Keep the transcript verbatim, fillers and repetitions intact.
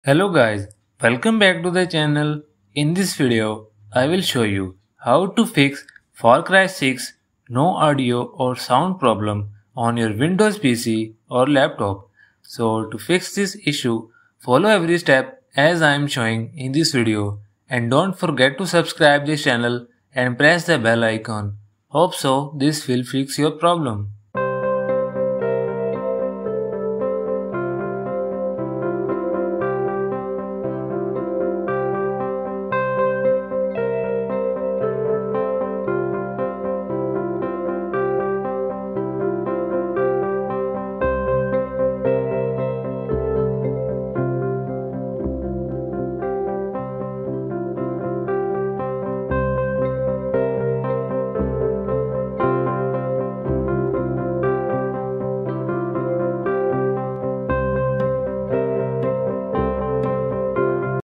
Hello guys, welcome back to the channel. In this video, I will show you how to fix Far Cry six no audio or sound problem on your Windows P C or laptop. So to fix this issue, follow every step as I am showing in this video and don't forget to subscribe this channel and press the bell icon. Hope so this will fix your problem.